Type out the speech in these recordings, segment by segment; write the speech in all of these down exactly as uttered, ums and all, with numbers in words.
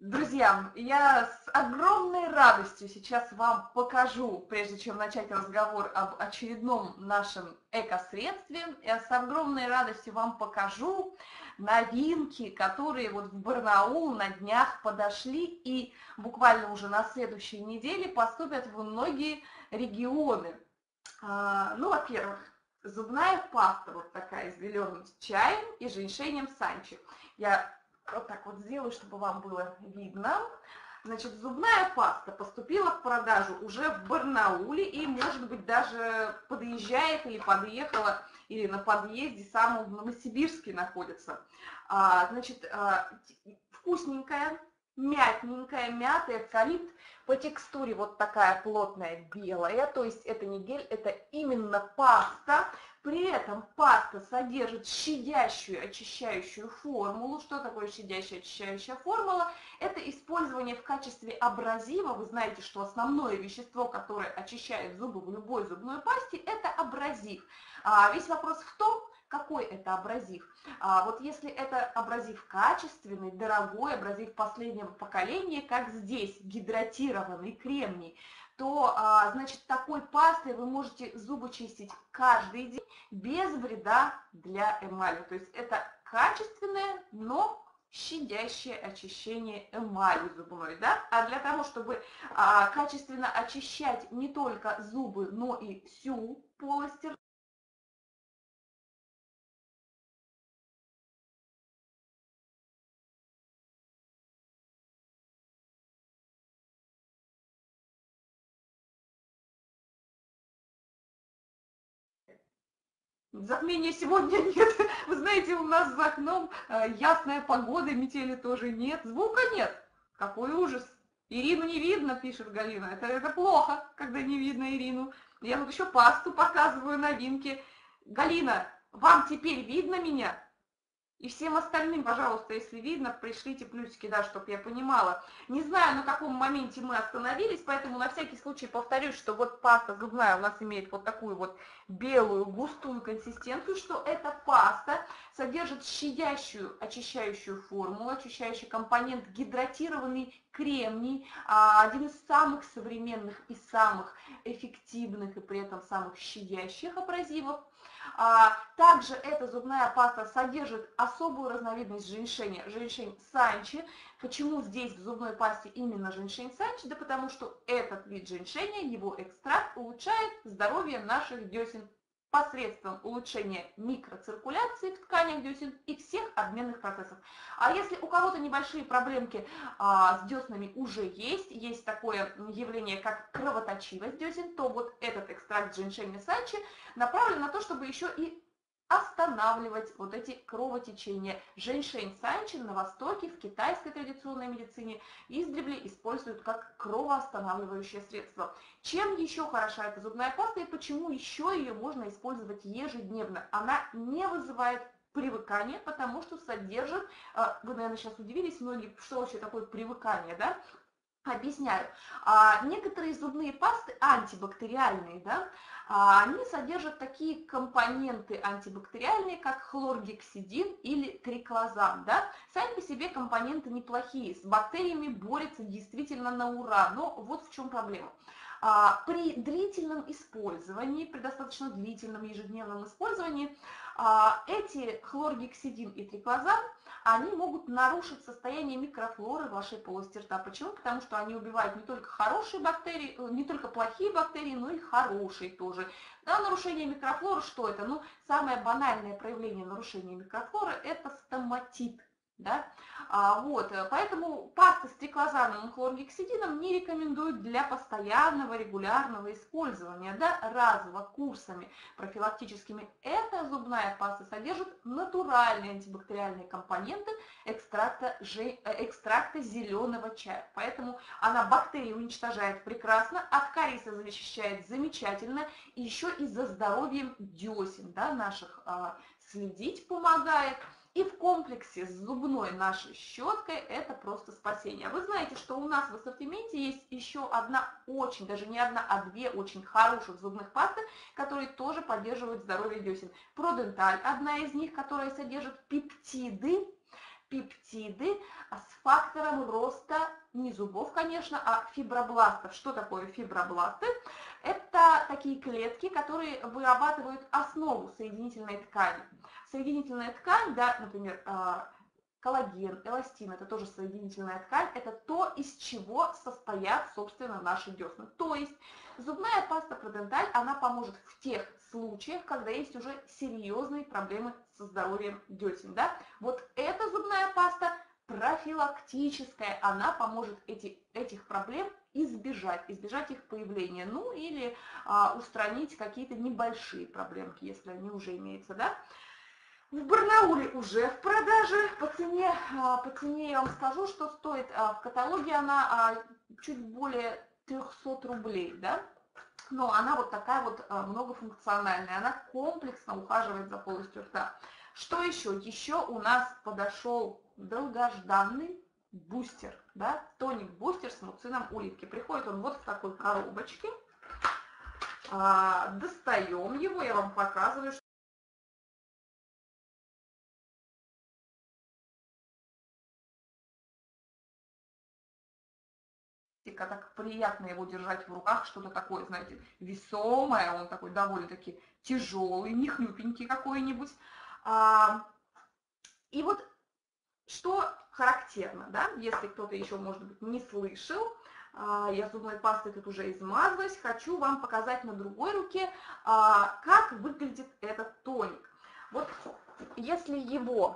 Друзья, я с огромной радостью сейчас вам покажу, прежде чем начать разговор об очередном нашем экосредстве, я с огромной радостью вам покажу новинки, которые вот в Барнаул на днях подошли и буквально уже на следующей неделе поступят в многие регионы. А, ну, во-первых, зубная паста вот такая с зеленым чаем и женьшенем санчи. Я вот так вот сделаю, чтобы вам было видно. Значит, зубная паста поступила в продажу уже в Барнауле и, может быть, даже подъезжает или подъехала, или на подъезде самого в Новосибирске находится. А, значит, а, вкусненькая, мятненькая, мята, эвкалипт, по текстуре вот такая плотная белая, то есть это не гель, это именно паста. При этом паста содержит щадящую очищающую формулу. Что такое щадящая очищающая формула? Это использование в качестве абразива. Вы знаете, что основное вещество, которое очищает зубы в любой зубной пасте, это абразив. А весь вопрос в том, какой это абразив. А вот если это абразив качественный, дорогой, абразив последнего поколения, как здесь, гидратированный кремний, то, значит, такой пастой вы можете зубы чистить каждый день без вреда для эмали. То есть это качественное, но щадящее очищение эмали зубной, да? А для того, чтобы а, качественно очищать не только зубы, но и всю полость рта, затмения сегодня нет. Вы знаете, у нас за окном э, ясная погода, метели тоже нет, звука нет. Какой ужас. Ирину не видно, пишет Галина. Это, это плохо, когда не видно Ирину. Я тут еще пасту показываю, новинки. Галина, вам теперь видно меня? И всем остальным, пожалуйста, если видно, пришлите плюсики, да, чтобы я понимала. Не знаю, на каком моменте мы остановились, поэтому на всякий случай повторюсь, что вот паста зубная у нас имеет вот такую вот белую густую консистенцию, что эта паста содержит щадящую очищающую формулу, очищающий компонент гидратированный кремний, один из самых современных и самых эффективных и при этом самых щадящих абразивов. Также эта зубная паста содержит особую разновидность женьшеня, женьшень санчи. Почему здесь в зубной пасте именно женьшень санчи? Да потому что этот вид женьшеня, его экстракт улучшает здоровье наших десен посредством улучшения микроциркуляции в тканях десен и всех обменных процессов. А если у кого-то небольшие проблемки а, с деснами уже есть, есть такое явление, как кровоточивость десен, то вот этот экстракт женьшеня санчи направлен на то, чтобы еще и останавливать вот эти кровотечения. Женьшень санчи на Востоке, в китайской традиционной медицине издревле используют как кровоостанавливающее средство. Чем еще хороша эта зубная паста и почему еще ее можно использовать ежедневно? Она не вызывает привыкания, потому что содержит, вы, наверное, сейчас удивились многие, что вообще такое привыкание, да? Объясняю. А, некоторые зубные пасты антибактериальные, да, а, они содержат такие компоненты антибактериальные, как хлоргексидин или триклозан. Да. Сами по себе компоненты неплохие, с бактериями борются действительно на ура, но вот в чем проблема. А, при длительном использовании, при достаточно длительном ежедневном использовании, а, эти хлоргексидин и триклозан, они могут нарушить состояние микрофлоры вашей полости рта. Почему? Потому что они убивают не только хорошие бактерии, не только плохие бактерии, но и хорошие тоже. Да, нарушение микрофлоры, что это? Ну, самое банальное проявление нарушения микрофлоры – это стоматит. Да? А, вот, поэтому пасты с триклозаном и хлоргексидином не рекомендуют для постоянного регулярного использования, да, разово, курсами профилактическими. Эта зубная паста содержит натуральные антибактериальные компоненты экстракта, экстракта зеленого чая. Поэтому она бактерии уничтожает прекрасно, от кариеса защищает замечательно, и еще и за здоровьем десен, да, наших а, следить помогает. И в комплексе с зубной нашей щеткой это просто спасение. Вы знаете, что у нас в ассортименте есть еще одна очень, даже не одна, а две очень хороших зубных пасты, которые тоже поддерживают здоровье десен. Проденталь, одна из них, которая содержит пептиды, пептиды с фактором роста не зубов, конечно, а фибробластов. Что такое фибробласты? Это такие клетки, которые вырабатывают основу соединительной ткани. Соединительная ткань, да, например, коллаген, эластин, это тоже соединительная ткань, это то, из чего состоят, собственно, наши десны. То есть зубная паста Проденталь, она поможет в тех случаях, когда есть уже серьезные проблемы со здоровьем десен. Да? Вот эта зубная паста профилактическая, она поможет эти, этих проблем избежать, избежать их появления, ну или а, устранить какие-то небольшие проблемки, если они уже имеются, да. В Барнауле уже в продаже, по цене, по цене я вам скажу, что стоит, в каталоге она чуть более трехсот рублей, да, но она вот такая вот многофункциональная, она комплексно ухаживает за полостью рта. Что еще? Еще у нас подошел долгожданный бустер, да, тоник-бустер с муцином оливки. Приходит он вот в такой коробочке, достаем его, я вам показываю, так приятно его держать в руках, что-то такое, знаете, весомое, он такой довольно-таки тяжелый, не хлюпенький какой-нибудь. И вот что характерно, да, если кто-то еще, может быть, не слышал, я зубной пастой тут уже измазалась, хочу вам показать на другой руке, как выглядит этот тоник. Вот если его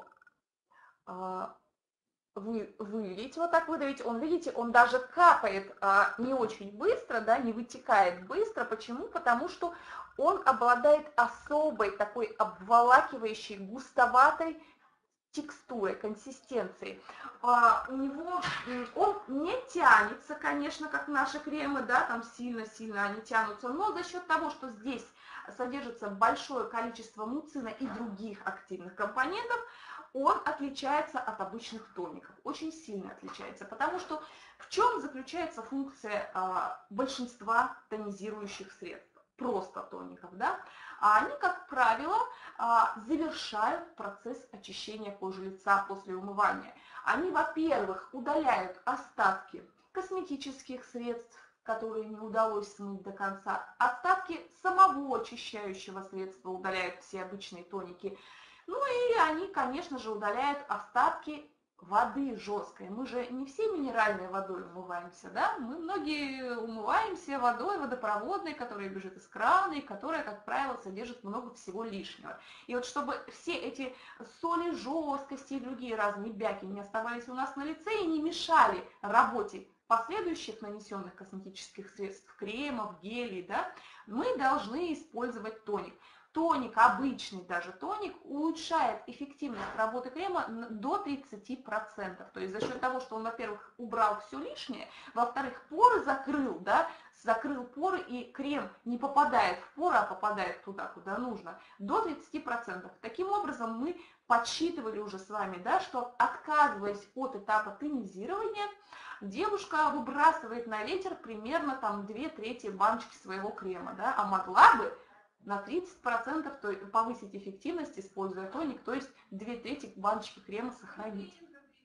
вы вылить, вот так выдавить, он, видите, он даже капает а, не очень быстро, да, не вытекает быстро. Почему? Потому что он обладает особой такой обволакивающей, густоватой текстурой, консистенцией. А, у него, он не тянется, конечно, как наши кремы, да, там сильно-сильно они тянутся, но за счет того, что здесь содержится большое количество муцина и других активных компонентов, он отличается от обычных тоников, очень сильно отличается, потому что в чем заключается функция а, большинства тонизирующих средств, просто тоников, да? А они, как правило, а, завершают процесс очищения кожи лица после умывания. Они, во-первых, удаляют остатки косметических средств, которые не удалось смыть до конца, остатки самого очищающего средства удаляют все обычные тоники. Ну и они, конечно же, удаляют остатки воды жесткой. Мы же не все минеральной водой умываемся, да? Мы многие умываемся водой водопроводной, которая бежит из крана и которая, как правило, содержит много всего лишнего. И вот чтобы все эти соли жесткости и другие разные бяки не оставались у нас на лице и не мешали работе последующих нанесенных косметических средств, кремов, гелей, да, мы должны использовать тоник. Тоник, обычный даже тоник, улучшает эффективность работы крема до тридцати процентов. То есть за счет того, что он, во-первых, убрал все лишнее, во-вторых, поры закрыл, да, закрыл поры, и крем не попадает в поры, а попадает туда, куда нужно, до тридцати процентов. Таким образом, мы подсчитывали уже с вами, да, что, отказываясь от этапа тонизирования, девушка выбрасывает на ветер примерно там две трети баночки своего крема, да, а могла бы на тридцать процентов повысить эффективность, используя тоник, то есть две трети баночки крема сохранить.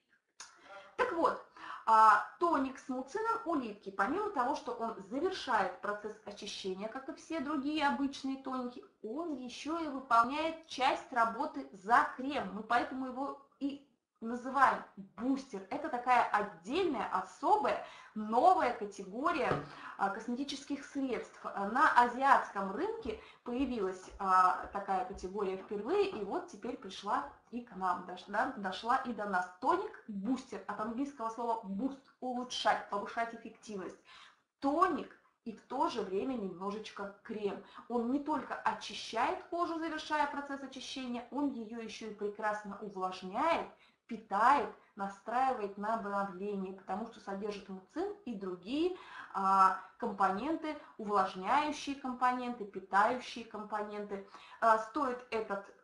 Так вот, тоник с муцином оливки, помимо того, что он завершает процесс очищения, как и все другие обычные тоники, он еще и выполняет часть работы за крем. Мы поэтому его и называем бустер. Это такая отдельная, особая, новая категория а, косметических средств. На азиатском рынке появилась а, такая категория впервые, и вот теперь пришла и к нам, дошла, дошла и до нас. Тоник бустер, от английского слова boost, улучшать, повышать эффективность. Тоник и в то же время немножечко крем. Он не только очищает кожу, завершая процесс очищения, он ее еще и прекрасно увлажняет, питает, настраивает на обновление, потому что содержит муцин и другие а, компоненты, увлажняющие компоненты, питающие компоненты. А, стоит этот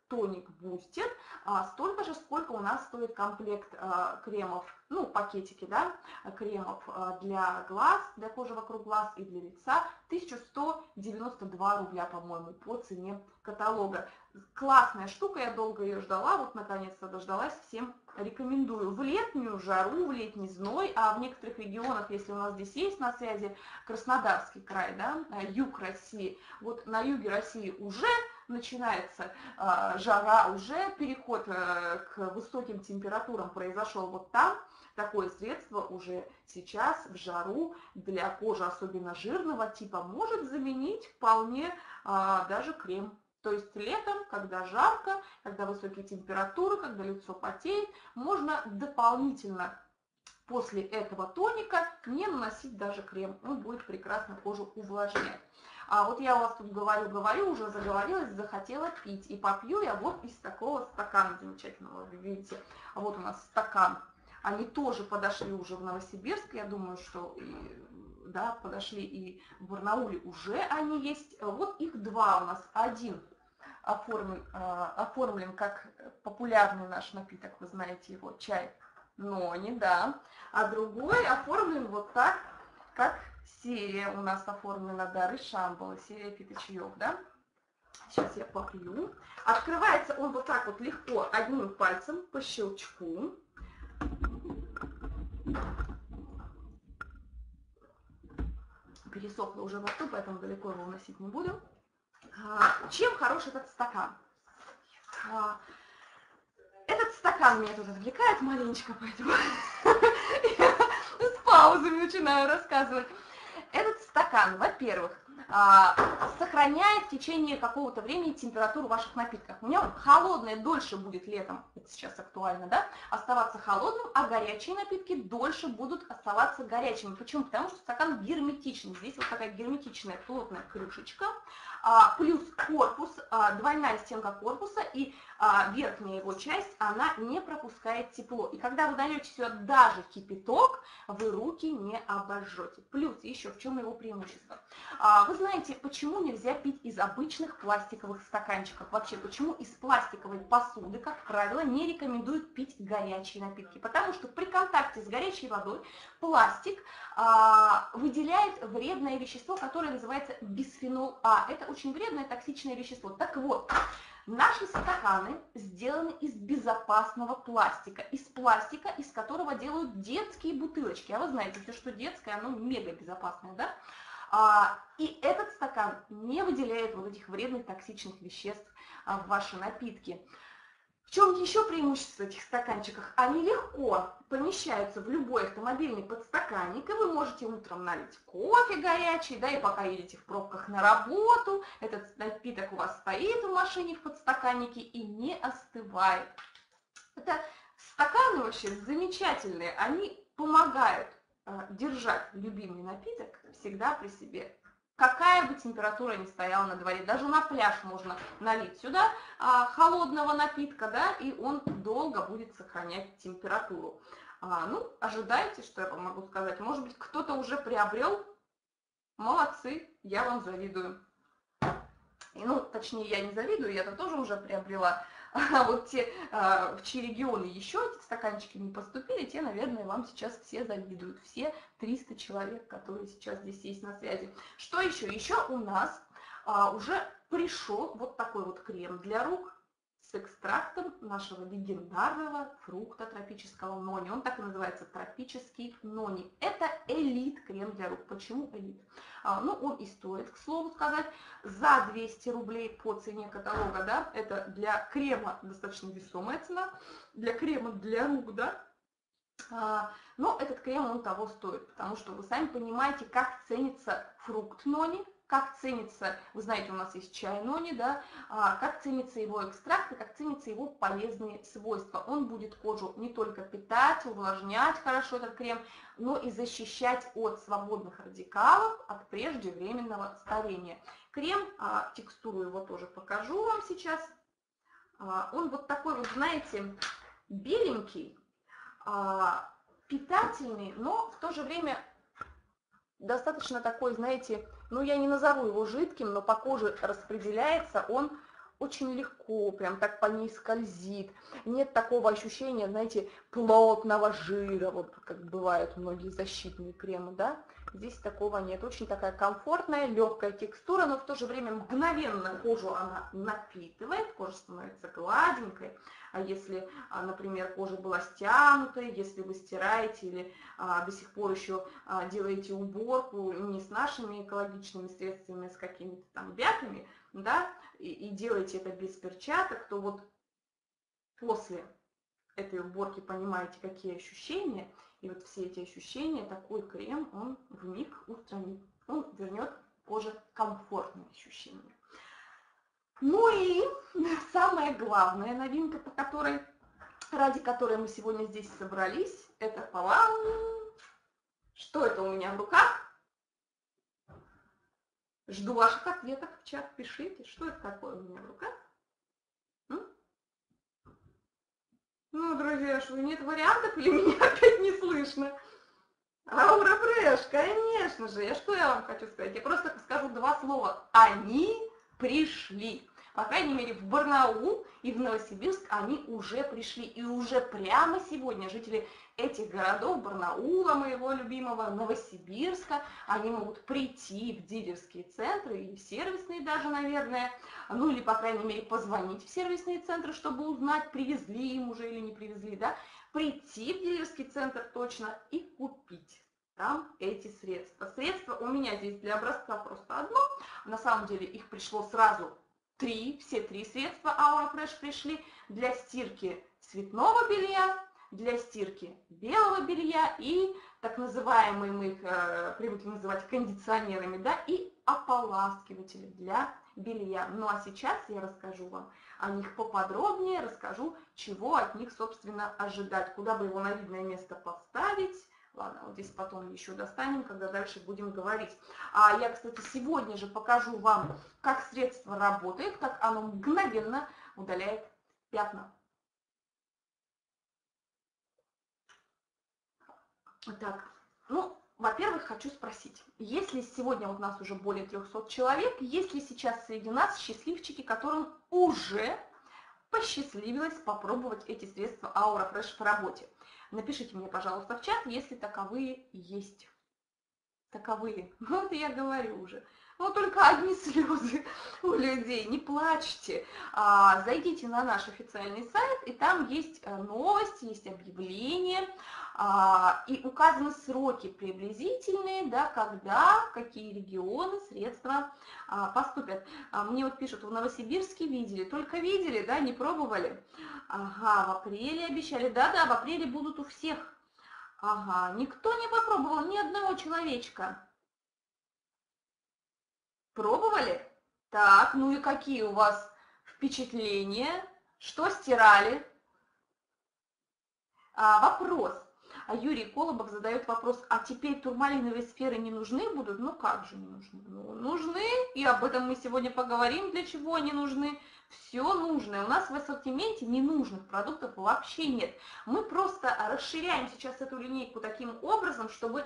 тоник бустит, а, столько же, сколько у нас стоит комплект а, кремов, ну, пакетики, да, кремов а, для глаз, для кожи вокруг глаз и для лица, тысяча сто девяносто два рубля, по-моему, по цене каталога. Классная штука, я долго ее ждала, вот наконец-то дождалась, всем рекомендую. В летнюю жару, в летний зной, а в некоторых регионах, если у нас здесь есть на связи Краснодарский край, да, юг России, вот на юге России уже начинается э, жара, уже переход э, к высоким температурам произошел вот там. Такое средство уже сейчас в жару для кожи, особенно жирного типа, может заменить вполне а, даже крем. То есть летом, когда жарко, когда высокие температуры, когда лицо потеет, можно дополнительно после этого тоника не наносить даже крем. Он будет прекрасно кожу увлажнять. А вот я у вас тут говорю-говорю, уже заговорилась, захотела пить. И попью я вот из такого стакана замечательного, вы видите. А вот у нас стакан. Они тоже подошли уже в Новосибирск, я думаю, что и, да, подошли и в Барнауле уже они есть. Вот их два у нас. Один оформлен, оформлен как популярный наш напиток, вы знаете его, чай Нони, да. А другой оформлен вот так, как серия у нас оформлена, Дары Шамбала, серия питочаев, да. Сейчас я попью. Открывается он вот так вот легко, одним пальцем по щелчку. Пересохло уже во рту, поэтому далеко его уносить не буду. Чем хорош этот стакан? Этот стакан меня тут отвлекает маленечко, поэтому с паузами начинаю рассказывать. Этот стакан, во-первых, сохраняет в течение какого-то времени температуру ваших напитков. У меня холодное дольше будет летом, это сейчас актуально, да, оставаться холодным, а горячие напитки дольше будут оставаться горячими. Почему? Потому что стакан герметичный. Здесь вот такая герметичная плотная крышечка, плюс корпус, двойная стенка корпуса, и верхняя его часть, она не пропускает тепло. И когда вы нальете сюда даже кипяток, вы руки не обожжете. Плюс еще, в чем его преимущество? Вы знаете, почему нельзя пить из обычных пластиковых стаканчиков? Вообще, почему из пластиковой посуды, как правило, не рекомендуют пить горячие напитки? Потому что при контакте с горячей водой пластик а, выделяет вредное вещество, которое называется бисфенол А. Это очень вредное токсичное вещество. Так вот, наши стаканы сделаны из безопасного пластика, из пластика, из которого делают детские бутылочки. А вы знаете, все, что детское, оно мега безопасное, да? А, и этот стакан не выделяет вот этих вредных токсичных веществ а, в ваши напитки. В чем еще преимущество этих стаканчиков? Они легко помещаются в любой автомобильный подстаканник, и вы можете утром налить кофе горячий, да, и пока едете в пробках на работу, этот напиток у вас стоит в машине в подстаканнике и не остывает. Это стаканы вообще замечательные, они помогают э, держать любимый напиток всегда при себе. Какая бы температура ни стояла на дворе, даже на пляж можно налить сюда а, холодного напитка, да, и он долго будет сохранять температуру. А, ну, ожидайте, что я вам могу сказать. Может быть, кто-то уже приобрел? Молодцы, я вам завидую. И, ну, точнее, я не завидую, я-то тоже уже приобрела. А вот те, в чьи регионы еще эти стаканчики не поступили, те, наверное, вам сейчас все завидуют. Все триста человек, которые сейчас здесь есть на связи. Что еще? Еще у нас а, уже пришел вот такой вот крем для рук с экстрактом нашего легендарного фрукта тропического нони. Он так и называется, тропический нони. Это элит крем для рук. Почему элит? А, ну, он и стоит, к слову сказать, за двести рублей по цене каталога, да, это для крема достаточно весомая цена, для крема для рук, да, а, но этот крем, он того стоит, потому что вы сами понимаете, как ценится фрукт нони, как ценится, вы знаете, у нас есть чай нони, да, а, как ценится его экстракт и как ценятся его полезные свойства. Он будет кожу не только питать, увлажнять хорошо этот крем, но и защищать от свободных радикалов, от преждевременного старения. Крем, а, текстуру его тоже покажу вам сейчас, а, он вот такой вот, знаете, беленький, а, питательный, но в то же время достаточно такой, знаете, ну я не назову его жидким, но по коже распределяется он очень легко, прям так по ней скользит. Нет такого ощущения, знаете, плотного жира, вот как бывают многие защитные кремы, да. Здесь такого нет. Очень такая комфортная, легкая текстура, но в то же время мгновенно кожу она напитывает, кожа становится гладенькой. А если, например, кожа была стянутой, если вы стираете или а, до сих пор еще а, делаете уборку не с нашими экологичными средствами, а с какими-то там бяками, да, и, и делаете это без перчаток, то вот после этой уборки понимаете, какие ощущения, и вот все эти ощущения такой крем, он вмиг устранит, он вернет коже комфортные ощущения. Ну и самая главная новинка, по которой, ради которой мы сегодня здесь собрались, это палам. Что это у меня в руках? Жду ваших ответов в чат, пишите, что это такое у меня в руках. М? Ну, друзья, что нет вариантов или меня опять не слышно? Аура Фреш, конечно же. Я что я вам хочу сказать? Я просто скажу два слова. Они пришли. По крайней мере, в Барнаул и в Новосибирск они уже пришли. И уже прямо сегодня жители этих городов, Барнаула, моего любимого, Новосибирска, они могут прийти в дилерские центры, и в сервисные даже, наверное, ну или, по крайней мере, позвонить в сервисные центры, чтобы узнать, привезли им уже или не привезли, да, прийти в дилерский центр точно и купить там эти средства. Средства у меня здесь для образца просто одно, на самом деле их пришло сразу три, все три средства Aura Fresh пришли для стирки цветного белья, для стирки белого белья и так называемые, мы их э, привыкли называть кондиционерами, да, и ополаскиватели для белья. Ну а сейчас я расскажу вам о них поподробнее, расскажу, чего от них, собственно, ожидать, куда бы его на видное место поставить. Ладно, вот здесь потом еще достанем, когда дальше будем говорить. А я, кстати, сегодня же покажу вам, как средство работает, как оно мгновенно удаляет пятна. Так, ну, во-первых, хочу спросить, есть ли сегодня у нас уже более трёхсот человек, есть ли сейчас среди нас счастливчики, которым уже посчастливилось попробовать эти средства Aura Fresh по работе? Напишите мне, пожалуйста, в чат, если таковые есть. Таковые. Вот я говорю уже. Ну, только одни слезы у людей. Не плачьте. А, зайдите на наш официальный сайт, и там есть новости, есть объявления, а, и указаны сроки приблизительные, да, когда, в какие регионы средства а, поступят. А, мне вот пишут, в Новосибирске видели, только видели, да, не пробовали. Ага, в апреле обещали. Да-да, в апреле будут у всех. Ага, никто не попробовал, ни одного человечка. Пробовали? Так, ну и какие у вас впечатления? Что стирали? А, вопрос. А Юрий Колобов задает вопрос, а теперь турмалиновые сферы не нужны будут? Ну как же не нужны? Ну, нужны, и об этом мы сегодня поговорим, для чего они нужны. Все нужное. У нас в ассортименте ненужных продуктов вообще нет. Мы просто расширяем сейчас эту линейку таким образом, чтобы,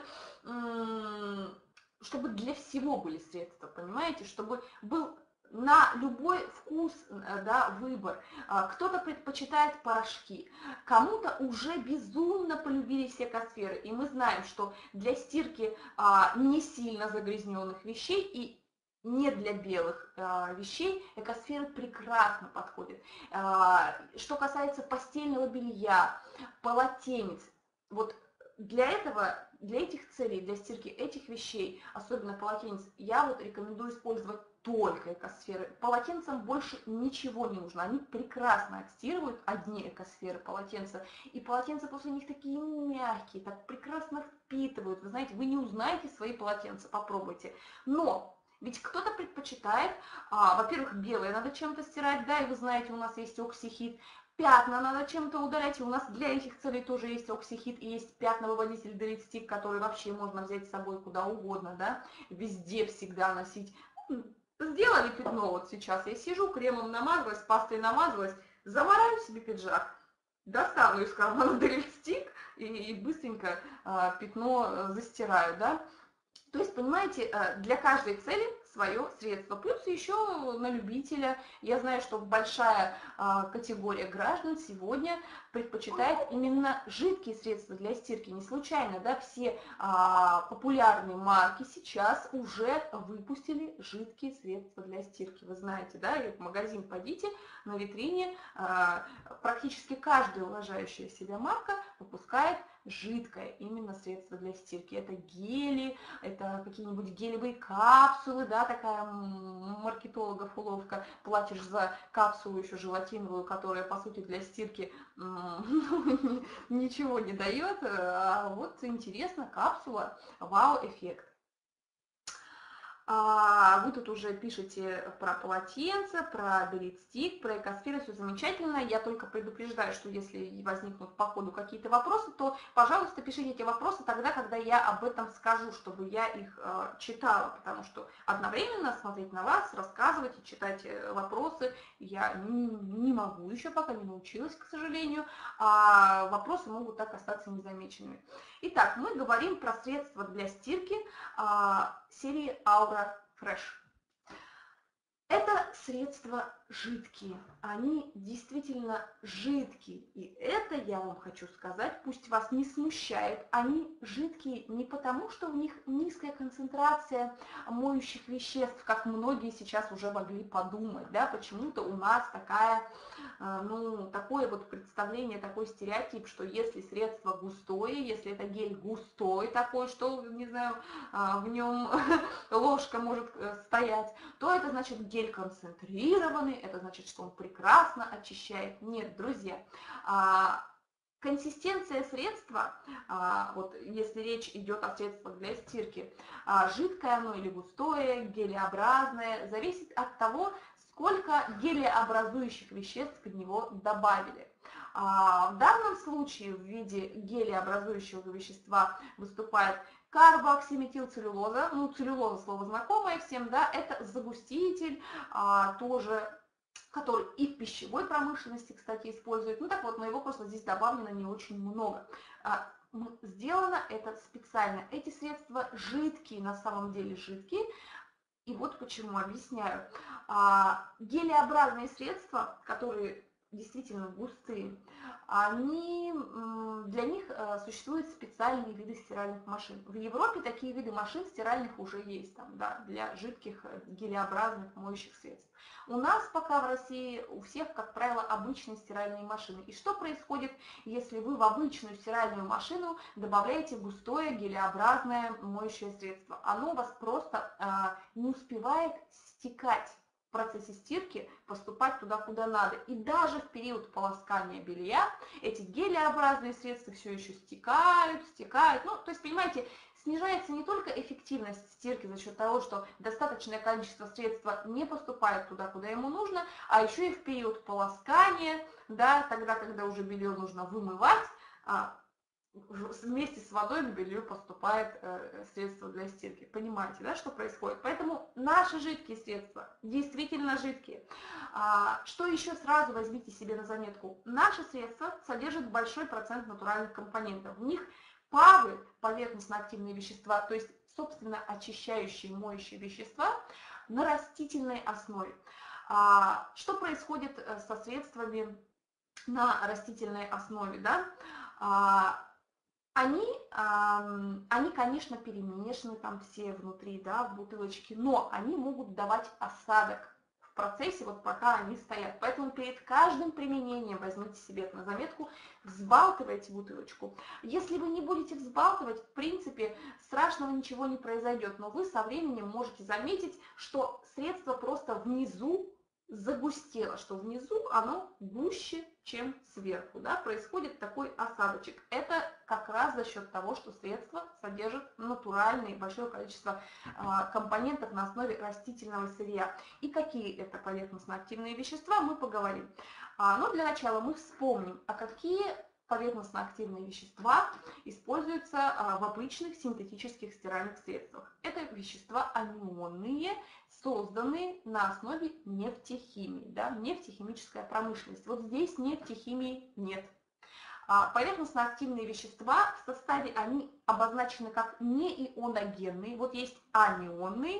чтобы для всего были средства, понимаете? Чтобы был на любой вкус, да, выбор. Кто-то предпочитает порошки, кому-то уже безумно полюбились экосферы. И мы знаем, что для стирки не сильно загрязненных вещей и не для белых вещей экосферы прекрасно подходят. Что касается постельного белья, полотенец, вот для этого, для этих целей, для стирки этих вещей, особенно полотенец, я вот рекомендую использовать только экосферы. Полотенцам больше ничего не нужно. Они прекрасно отстирывают одни экосферы полотенца. И полотенца после них такие мягкие, так прекрасно впитывают. Вы знаете, вы не узнаете свои полотенца, попробуйте. Но ведь кто-то предпочитает, а, во-первых, белое надо чем-то стирать, да, и вы знаете, у нас есть оксихит. Пятна надо чем-то удалять, и у нас для этих целей тоже есть оксихит, и есть пятновыводитель Delete Stick, который вообще можно взять с собой куда угодно, да, везде всегда носить. Сделали пятно вот сейчас, я сижу, кремом намазалась, пастой намазалась, замараю себе пиджак, достану из кармана Delete Stick и, и быстренько а, пятно застираю, да. То есть, понимаете, для каждой цели свое средство. Плюс еще на любителя. Я знаю, что большая а, категория граждан сегодня предпочитает именно жидкие средства для стирки. Не случайно, да, все а, популярные марки сейчас уже выпустили жидкие средства для стирки. Вы знаете, да, и в магазин пойдите, на витрине а, практически каждая уважающая себя марка выпускает жидкое именно средство для стирки. Это гели, это какие-нибудь гелевые капсулы, да, такая маркетологов уловка. Платишь за капсулу еще желатиновую, которая, по сути, для стирки ничего не дает. А вот интересно, капсула, вау-эффект. Вы тут уже пишете про полотенце, про белит-стик, про экосферу, все замечательно. Я только предупреждаю, что если возникнут по ходу какие-то вопросы, то, пожалуйста, пишите эти вопросы тогда, когда я об этом скажу, чтобы я их э, читала, потому что одновременно смотреть на вас, рассказывать и читать вопросы я не, не могу еще, пока не научилась, к сожалению, а вопросы могут так остаться незамеченными. Итак, мы говорим про средства для стирки а, серии Aura Fresh. Это средства жидкие, они действительно жидкие, и это, я вам хочу сказать, пусть вас не смущает, они жидкие не потому, что в них низкая концентрация моющих веществ, как многие сейчас уже могли подумать, да, почему-то у нас такая, ну, такое вот представление, такой стереотип, что если средство густое, если это гель густой такой, что, не знаю, в нем ложка может стоять, то это значит гель концентрированный, это значит, что он прекрасно очищает. Нет, друзья, консистенция средства, вот если речь идет о средствах для стирки, жидкое оно или густое, гелеобразное, зависит от того, сколько гелеобразующих веществ в него добавили. В данном случае в виде гелеобразующего вещества выступает карбоксиметилцеллюлоза, ну целлюлоза слово знакомое всем, да, это загуститель, а, тоже, который и в пищевой промышленности, кстати, используют. Ну так вот, но его просто здесь добавлено не очень много. А, сделано это специально. Эти средства жидкие, на самом деле жидкие, и вот почему, объясняю. А, гелеобразные средства, которые действительно густые, они, для них существуют специальные виды стиральных машин. В Европе такие виды машин стиральных уже есть, там, да, для жидких гелеобразных моющих средств. У нас пока в России у всех, как правило, обычные стиральные машины. И что происходит, если вы в обычную стиральную машину добавляете густое гелеобразное моющее средство? Оно у вас просто а, не успевает стекать в процессе стирки, поступать туда, куда надо. И даже в период полоскания белья эти гелеобразные средства все еще стекают, стекают. Ну, то есть, понимаете, снижается не только эффективность стирки за счет того, что достаточное количество средства не поступает туда, куда ему нужно, а еще и в период полоскания, да, тогда, когда уже белье нужно вымывать, вместе с водой к белью поступает э, средство для стирки. Понимаете, да, что происходит? Поэтому наши жидкие средства действительно жидкие. А, что еще сразу возьмите себе на заметку? Наши средства содержат большой процент натуральных компонентов. В них ПАВы, поверхностно-активные вещества, то есть, собственно, очищающие, моющие вещества на растительной основе. А, что происходит со средствами на растительной основе, да? А, Они, они, конечно, перемешаны там все внутри, да, в бутылочке, но они могут давать осадок в процессе, вот пока они стоят. Поэтому перед каждым применением возьмите себе на заметку, взбалтывайте бутылочку. Если вы не будете взбалтывать, в принципе, страшного ничего не произойдет, но вы со временем можете заметить, что средство просто внизу загустело, что внизу оно гуще, чем сверху, да, происходит такой осадочек. Это как раз за счет того, что средство содержит натуральное большое количество а, компонентов на основе растительного сырья. И какие это поверхностно-активные вещества, мы поговорим. А, но для начала мы вспомним, а какие поверхностно-активные вещества используются а, в обычных синтетических стиральных средствах. Это вещества анионные, созданные на основе нефтехимии, да, нефтехимическая промышленность. Вот здесь нефтехимии нет. А поверхностно-активные вещества в составе, они обозначены как неионогенные. Вот есть анионные,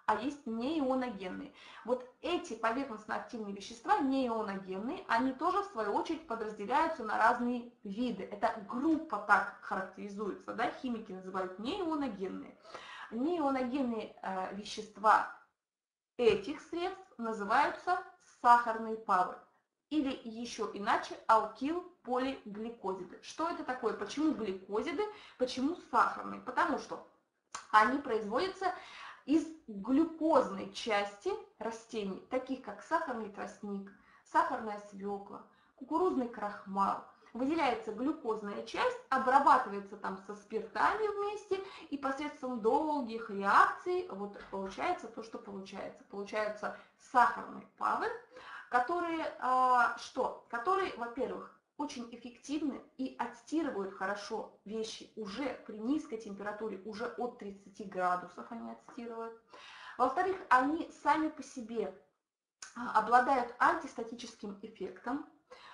а есть неионогенные. Вот эти поверхностно-активные вещества, неионогенные, они тоже в свою очередь подразделяются на разные виды. Это группа так характеризуется, да, химики называют неионогенные. Неионогенные э, вещества этих средств называются сахарные павы. Или еще иначе алкилполигликозиды. Что это такое? Почему гликозиды? Почему сахарные? Потому что они производятся из глюкозной части растений, таких как сахарный тростник, сахарная свекла, кукурузный крахмал. Выделяется глюкозная часть, обрабатывается там со спиртами вместе, и посредством долгих реакций вот получается то, что получается. Получаются сахарные павы, которые, а, что? Которые, во-первых, очень эффективны и отстирывают хорошо вещи уже при низкой температуре, уже от тридцати градусов они отстирывают. Во-вторых, они сами по себе обладают антистатическим эффектом.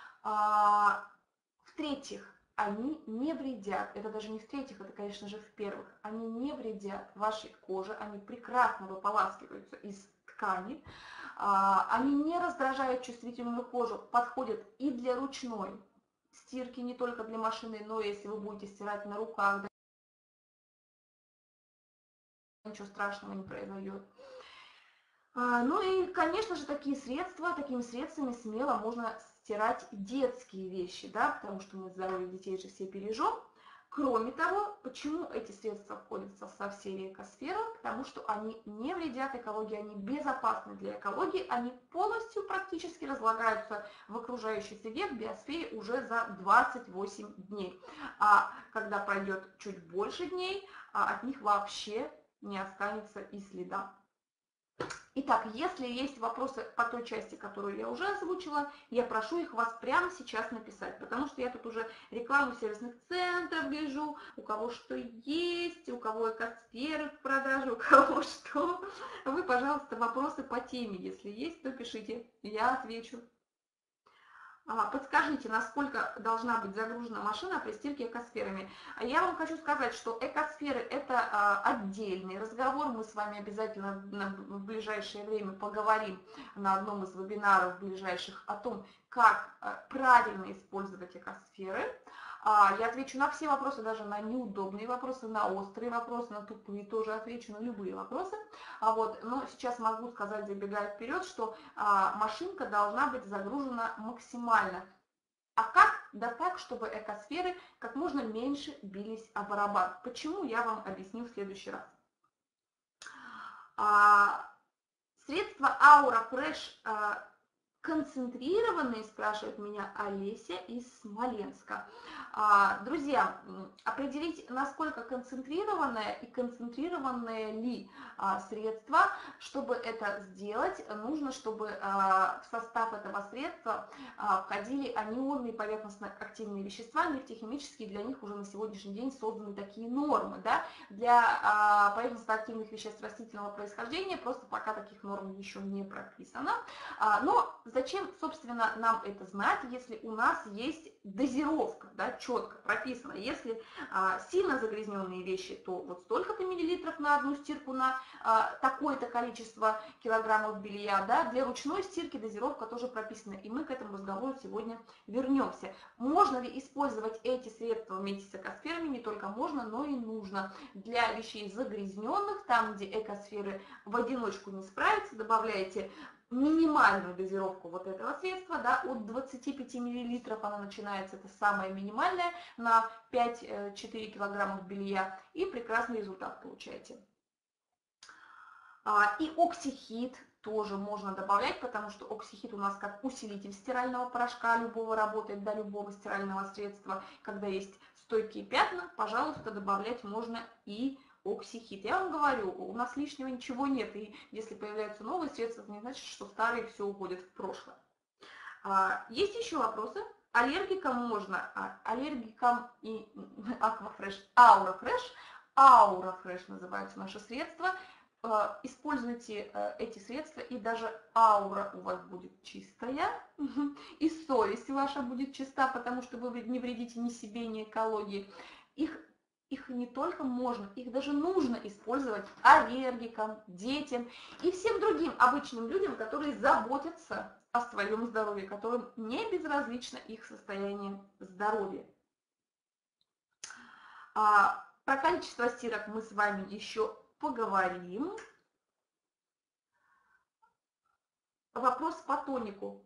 В-третьих, они не вредят, это даже не в-третьих, это, конечно же, в-первых, они не вредят вашей коже, они прекрасно выполаскиваются из ткани, они не раздражают чувствительную кожу, подходят и для ручной стирки, не только для машины, но если вы будете стирать на руках, да, ничего страшного не произойдет. Ну и, конечно же, такие средства, такими средствами смело можно стирать детские вещи, да, потому что мы здоровье детей же все бережем. Кроме того, почему эти средства входят в состав серии экосфера? Потому что они не вредят экологии, они безопасны для экологии, они полностью практически разлагаются в окружающей среде, в биосфере уже за двадцать восемь дней. А когда пройдет чуть больше дней, от них вообще не останется и следа. Итак, если есть вопросы по той части, которую я уже озвучила, я прошу их вас прямо сейчас написать, потому что я тут уже рекламу сервисных центров вижу, у кого что есть, у кого экосферы в продаже, у кого что. Вы, пожалуйста, вопросы по теме, если есть, то пишите, я отвечу. Подскажите, насколько должна быть загружена машина при стирке экосферами. Я вам хочу сказать, что экосферы – это отдельный разговор. Мы с вами обязательно в ближайшее время поговорим на одном из вебинаров ближайших о том, как правильно использовать экосферы. Я отвечу на все вопросы, даже на неудобные вопросы, на острые вопросы, на тупые тоже отвечу, на любые вопросы. Вот. Но сейчас могу сказать, забегая вперед, что машинка должна быть загружена максимально. А как? Да так, чтобы экосферы как можно меньше бились о барабан. Почему, я вам объясню в следующий раз. Средства Aura Fresh концентрированные, спрашивает меня Олеся из Смоленска. Друзья, определить, насколько концентрированное и концентрированное ли средство, чтобы это сделать, нужно, чтобы в состав этого средства входили анионные поверхностно-активные вещества, нефтехимические, для них уже на сегодняшний день созданы такие нормы. Да? Для поверхностно-активных веществ растительного происхождения просто пока таких норм еще не прописано. Но зачем, собственно, нам это знать, если у нас есть дозировка, да, четко прописано. Если а, сильно загрязненные вещи, то вот столько-то миллилитров на одну стирку на а, такое-то количество килограммов белья. Да. Для ручной стирки дозировка тоже прописана, и мы к этому разговору сегодня вернемся. Можно ли использовать эти средства вместе с экосферами? Не только можно, но и нужно. Для вещей загрязненных, там, где экосферы в одиночку не справятся, добавляете минимальную дозировку вот этого средства, да, от двадцати пяти миллилитров она начинается, это самая минимальная, на пять-четыре килограммов белья, и прекрасный результат получаете. И оксихит тоже можно добавлять, потому что оксихит у нас как усилитель стирального порошка любого работает, до любого стирального средства. Когда есть стойкие пятна, пожалуйста, добавлять можно и оксихит. Я вам говорю, у нас лишнего ничего нет, и если появляются новые средства, это не значит, что старые все уходят в прошлое. Есть еще вопросы? Аллергикам можно, аллергикам и Aquafresh, Aura Fresh, Aura Fresh называются наши средства. Используйте эти средства, и даже аура у вас будет чистая, и совесть ваша будет чиста, потому что вы не вредите ни себе, ни экологии. Их их не только можно, их даже нужно использовать аллергикам, детям и всем другим обычным людям, которые заботятся о своем здоровье, которым не безразлично их состояние здоровья. А, про количество стирок мы с вами еще поговорим. Вопрос по тонику.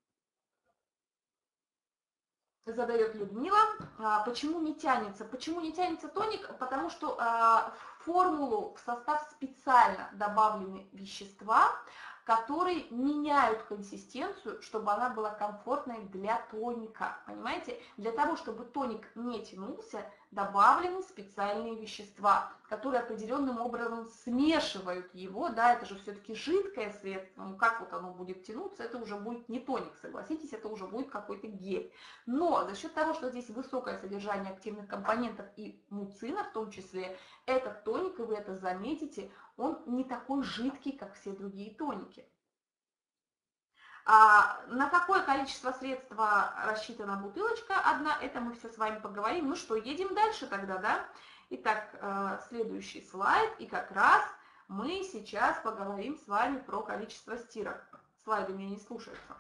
Задает Людмила. А, почему не тянется? Почему не тянется тоник? Потому что а, в формулу, в состав специально добавлены вещества, которые меняют консистенцию, чтобы она была комфортной для тоника. Понимаете? Для того, чтобы тоник не тянулся, добавлены специальные вещества, которые определенным образом смешивают его. Да, это же все-таки жидкое средство. Ну как вот оно будет тянуться, это уже будет не тоник, согласитесь, это уже будет какой-то гель. Но за счет того, что здесь высокое содержание активных компонентов и муцина в том числе, этот тоник, и вы это заметите, он не такой жидкий, как все другие тоники. А на какое количество средства рассчитана бутылочка одна, это мы все с вами поговорим. Ну что, едем дальше тогда, да? Итак, следующий слайд, и как раз мы сейчас поговорим с вами про количество стирок. Слайды меня не слушаются.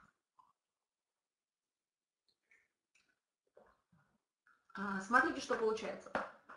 Смотрите, что получается.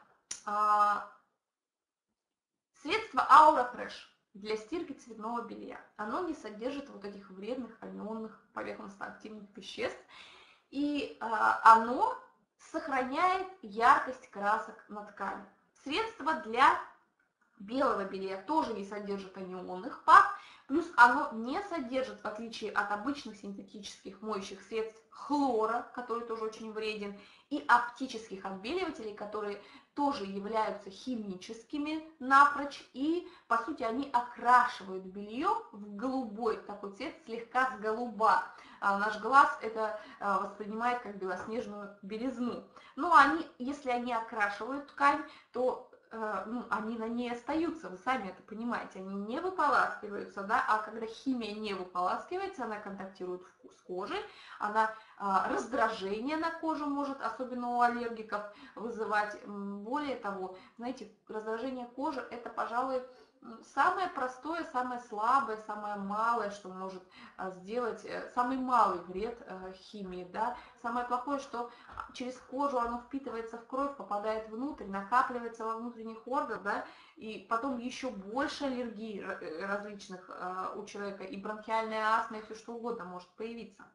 Средство Aura Fresh для стирки цветного белья. Оно не содержит вот этих вредных анионных поверхностно-активных веществ. И оно сохраняет яркость красок на ткани. Средство для белого белья тоже не содержит анионных пар. Плюс оно не содержит, в отличие от обычных синтетических моющих средств, хлора, который тоже очень вреден, и оптических отбеливателей, которые тоже являются химическими напрочь, и по сути они окрашивают белье в голубой такой цвет, слегка с голуба. А наш глаз это воспринимает как белоснежную белизну. Но они, если они окрашивают ткань, то ну, они на ней остаются, вы сами это понимаете, они не выполаскиваются, да, а когда химия не выполаскивается, она контактирует с кожей, она а, раздражение на коже может, особенно у аллергиков, вызывать. Более того, знаете, раздражение кожи это, пожалуй, самое простое, самое слабое, самое малое, что может сделать, самый малый вред химии, да. Самое плохое, что через кожу оно впитывается в кровь, попадает внутрь, накапливается во внутренних органах, да, и потом еще больше аллергий различных у человека, и бронхиальная астма, и все что угодно может появиться.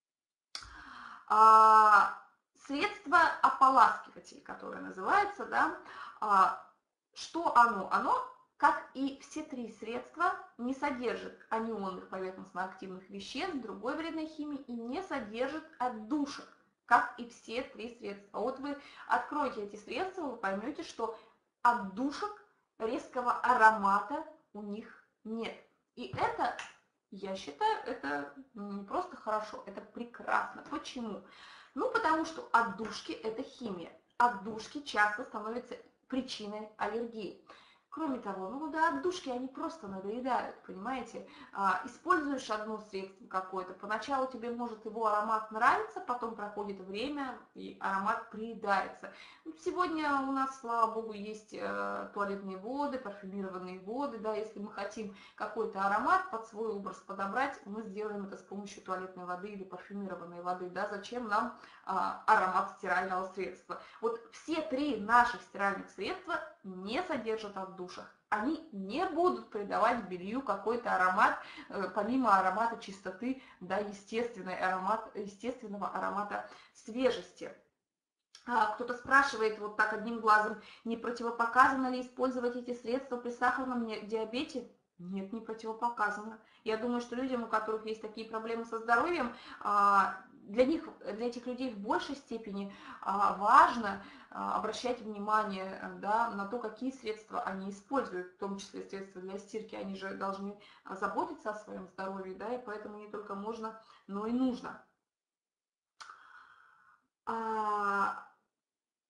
Средство ополаскиватель, которое называется, да, что оно? Оно, как и все три средства, не содержит анионных поверхностно-активных веществ, другой вредной химии и не содержит отдушек, как и все три средства. Вот вы откроете эти средства, вы поймете, что отдушек, резкого аромата у них нет. И это, я считаю, это не просто хорошо, это прекрасно. Почему? Ну, потому что отдушки – это химия. Отдушки часто становятся причиной аллергии. Кроме того, ну да, отдушки, они просто надоедают, понимаете. А, используешь одно средство какое-то, поначалу тебе может его аромат нравиться, потом проходит время, и аромат приедается. Сегодня у нас, слава богу, есть э, туалетные воды, парфюмированные воды, да, если мы хотим какой-то аромат под свой образ подобрать, мы сделаем это с помощью туалетной воды или парфюмированной воды, да, зачем нам э, аромат стирального средства. Вот все три наших стиральных средства не содержат отдушек. Они не будут придавать белью какой-то аромат, помимо аромата чистоты, да, естественный аромат, естественного аромата свежести. Кто-то спрашивает вот так одним глазом, не противопоказано ли использовать эти средства при сахарном диабете? Нет, не противопоказано. Я думаю, что людям, у которых есть такие проблемы со здоровьем, для них, для этих людей в большей степени важно обращать внимание, да, на то, какие средства они используют, в том числе средства для стирки. Они же должны заботиться о своем здоровье, да, и поэтому не только можно, но и нужно. А,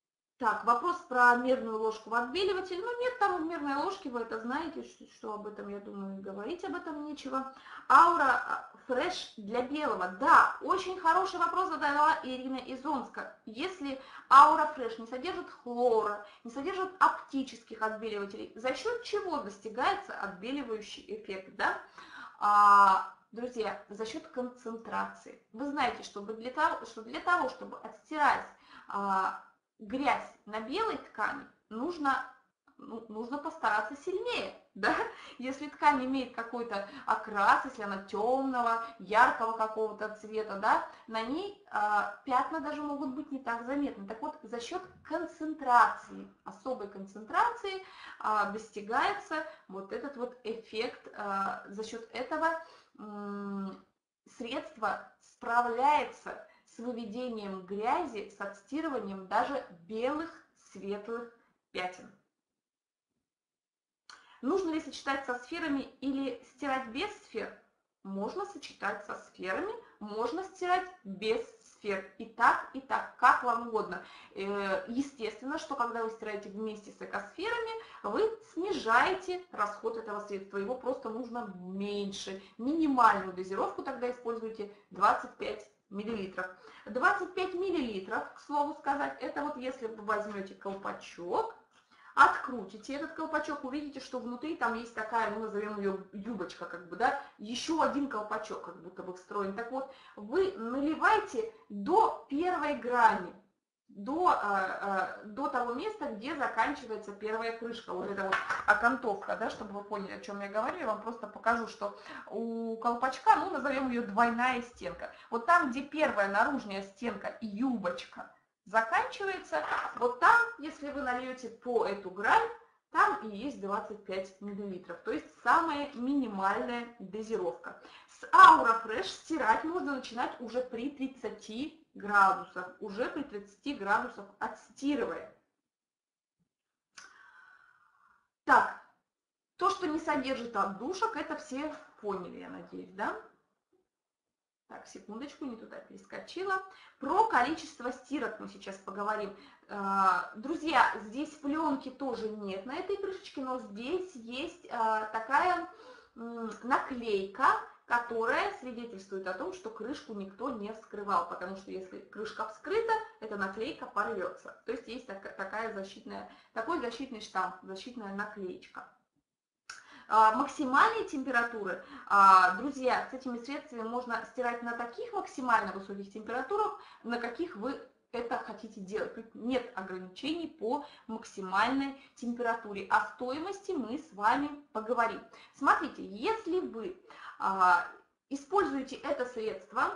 Так, вопрос про мерную ложку в отбеливатель. Ну, нет там мерной ложки, вы это знаете, что, что об этом, я думаю, говорить об этом нечего. Аура Фреш для белого. Да, очень хороший вопрос задала Ирина из Омска. Если Аура Фреш не содержит хлора, не содержит оптических отбеливателей, за счет чего достигается отбеливающий эффект, да? А, друзья, за счет концентрации. Вы знаете, чтобы для того, что для того, чтобы отстирать а, грязь на белой ткани, нужно, ну, нужно постараться сильнее, да? Если ткань имеет какой-то окрас, если она темного, яркого какого-то цвета, да, на ней а, пятна даже могут быть не так заметны. Так вот, за счет концентрации, особой концентрации а, достигается вот этот вот эффект, а, за счет этого м, средство справляется с выведением грязи, с отстирыванием даже белых светлых пятен. Нужно ли сочетать со сферами или стирать без сфер? Можно сочетать со сферами, можно стирать без сфер. И так, и так, как вам угодно. Естественно, что когда вы стираете вместе с экосферами, вы снижаете расход этого средства. Его просто нужно меньше. Минимальную дозировку тогда используйте двадцать пять миллилитров. двадцать пять миллилитров, к слову сказать, это вот если вы возьмете колпачок, открутите этот колпачок, увидите, что внутри там есть такая, ну, назовем ее юбочка, как бы, да, еще один колпачок, как будто бы встроен. Так вот, вы наливайте до первой грани, до, э, э, до того места, где заканчивается первая крышка, вот эта вот окантовка, да, чтобы вы поняли, о чем я говорю, я вам просто покажу, что у колпачка, ну, назовем ее двойная стенка. Вот там, где первая наружная стенка и юбочка заканчивается, вот там, если вы нальете по эту грань, там и есть двадцать пять миллилитров, то есть самая минимальная дозировка. С Аура Фреш стирать можно начинать уже при тридцати градусах, уже при тридцати градусах отстирывая. Так, то, что не содержит отдушек, это все поняли, я надеюсь, да? Так, секундочку, не туда перескочила. Про количество стирок мы сейчас поговорим. Друзья, здесь пленки тоже нет на этой крышечке, но здесь есть такая наклейка, которая свидетельствует о том, что крышку никто не вскрывал, потому что если крышка вскрыта, эта наклейка порвется. То есть есть такая защитная, такой защитный штамп, защитная наклеечка. Максимальные температуры, друзья, с этими средствами можно стирать на таких максимально высоких температурах, на каких вы это хотите делать. Тут нет ограничений по максимальной температуре. О стоимости мы с вами поговорим. Смотрите, если вы используете это средство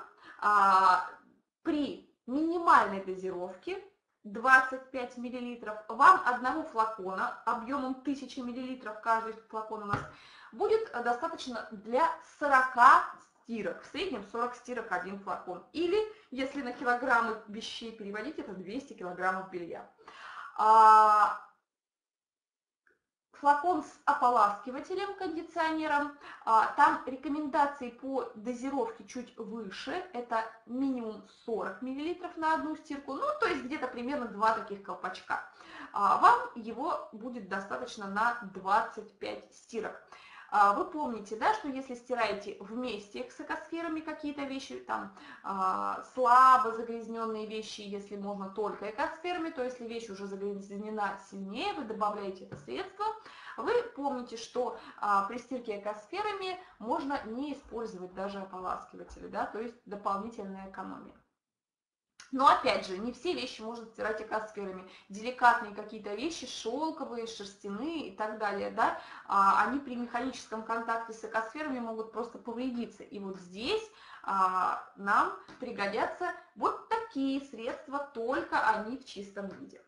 при минимальной дозировке, двадцать пять миллилитров, вам одного флакона объемом тысяча миллилитров, каждый флакон у нас, будет достаточно для сорока стирок, в среднем сорок стирок один флакон. Или, если на килограммы вещей переводить, это двести килограммов белья. Флакон с ополаскивателем, кондиционером, там рекомендации по дозировке чуть выше, это минимум сорок миллилитров на одну стирку, ну то есть где-то примерно два таких колпачка. Вам его будет достаточно на двадцать пять стирок. Вы помните, да, что если стираете вместе с экосферами какие-то вещи, там слабо загрязненные вещи, если можно только экосферами, то если вещь уже загрязнена сильнее, вы добавляете это средство. Вы помните, что при стирке экосферами можно не использовать даже ополаскиватели, да, то есть дополнительная экономия. Но опять же, не все вещи можно стирать экосферами. Деликатные какие-то вещи, шелковые, шерстяные и так далее, да, они при механическом контакте с экосферами могут просто повредиться. И вот здесь нам пригодятся вот такие средства, только они в чистом виде.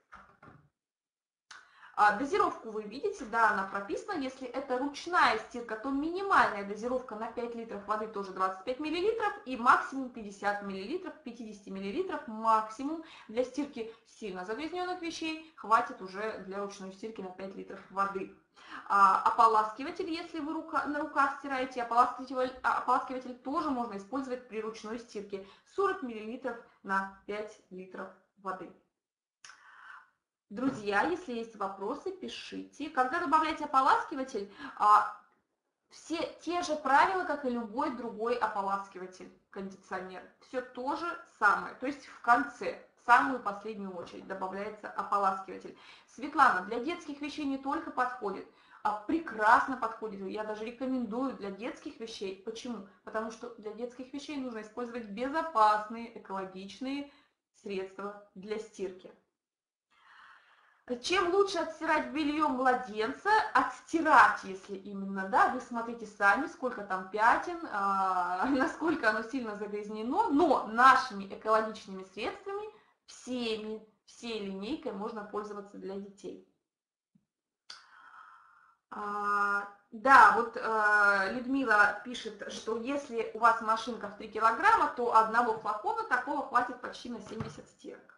Дозировку вы видите, да, она прописана. Если это ручная стирка, то минимальная дозировка на пять литров воды тоже двадцать пять миллилитров и максимум пятьдесят миллилитров, пятьдесят миллилитров максимум. Для стирки сильно загрязненных вещей хватит уже для ручной стирки на пять литров воды. А, ополаскиватель, если вы рука, на руках стираете, ополаскиватель, ополаскиватель тоже можно использовать при ручной стирке. сорок миллилитров на пять литров воды. Друзья, если есть вопросы, пишите. Когда добавляете ополаскиватель, а, все те же правила, как и любой другой ополаскиватель кондиционер. Все то же самое. То есть в конце, в самую последнюю очередь добавляется ополаскиватель. Светлана, для детских вещей не только подходит, а прекрасно подходит. Я даже рекомендую для детских вещей. Почему? Потому что для детских вещей нужно использовать безопасные, экологичные средства для стирки. Чем лучше отстирать белье младенца, отстирать, если именно, да, вы смотрите сами, сколько там пятен, а, насколько оно сильно загрязнено, но нашими экологичными средствами, всеми, всей линейкой можно пользоваться для детей. А, да, вот а, Людмила пишет, что если у вас машинка в три килограмма, то одного флакона такого хватит почти на семьдесят стирок.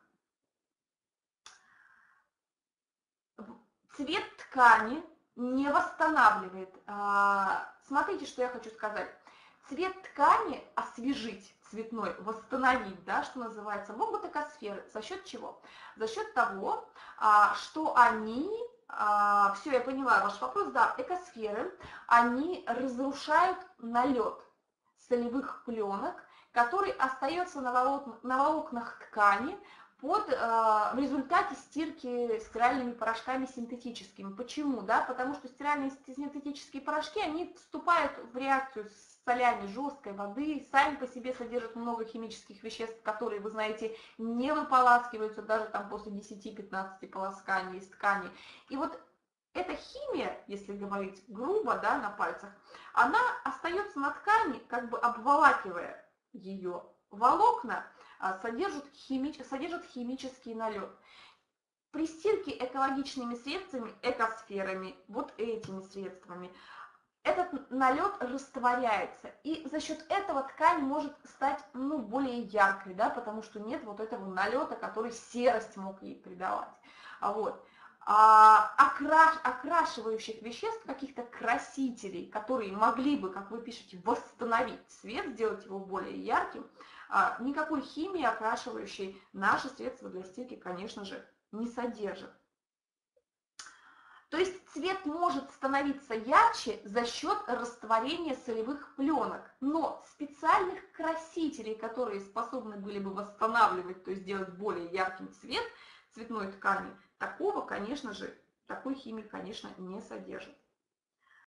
Цвет ткани не восстанавливает. Смотрите, что я хочу сказать. Цвет ткани освежить, цветной, восстановить, да, что называется, могут экосферы. За счет чего? За счет того, что они, все, я поняла ваш вопрос, да, экосферы, они разрушают налет солевых пленок, который остается на волокнах ткани, под, э, в результате стирки стиральными порошками синтетическими. Почему? Да? Потому что стиральные синтетические порошки, они вступают в реакцию с солями жесткой воды, сами по себе содержат много химических веществ, которые, вы знаете, не выполаскиваются даже там после десяти-пятнадцати полосканий из ткани. И вот эта химия, если говорить грубо, да, на пальцах, она остается на ткани, как бы обволакивая ее волокна, содержит, хими... содержит химический налет. При стирке экологичными средствами, экосферами, вот этими средствами, этот налет растворяется. И за счет этого ткань может стать, ну, более яркой, да, потому что нет вот этого налета, который серость мог ей придавать. Вот. А окраш... окрашивающих веществ, каких-то красителей, которые могли бы, как вы пишете, восстановить цвет, сделать его более ярким, никакой химии, окрашивающей наши средства для стирки, конечно же, не содержит. То есть цвет может становиться ярче за счет растворения солевых пленок, но специальных красителей, которые способны были бы восстанавливать, то есть делать более ярким цвет цветной ткани, такого, конечно же, такой химии, конечно, не содержит.